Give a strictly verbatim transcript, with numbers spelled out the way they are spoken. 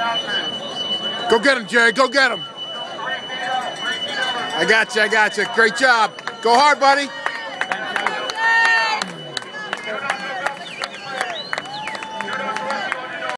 Go get him, Jerry. Go get him. I got you. I got you. Great job. Go hard, buddy.